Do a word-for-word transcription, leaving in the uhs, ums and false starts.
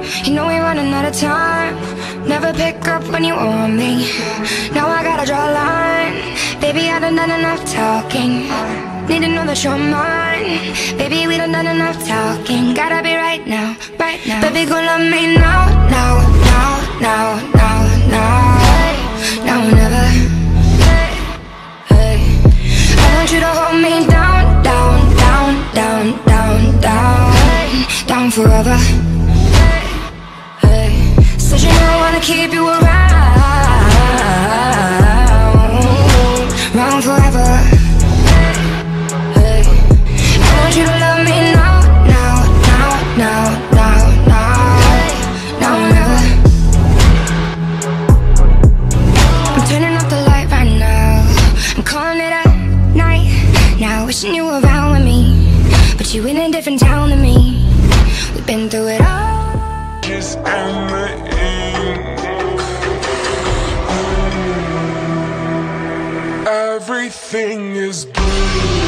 You know we're running out of time. Never pick up when you want me. Now I gotta draw a line. Baby, I done done enough talking. Need to know that you're mine. Baby, we done done enough talking. Gotta be right now, right now. Baby, go love me now, now, now, now, now, now. Now or never. Hey, hey. I want you to hold me down, down, down, down, down, down, down forever. Hey, hey. Said you know I wanna keep you around, around forever. Hey, I want you to love me now, now, now, now, now, now, now or never. I'm turning off the light right now. I'm calling it a night now, wishing you were around with me, but you in a different town than me. We've been through it all. Kiss and the ink. Everything is blue.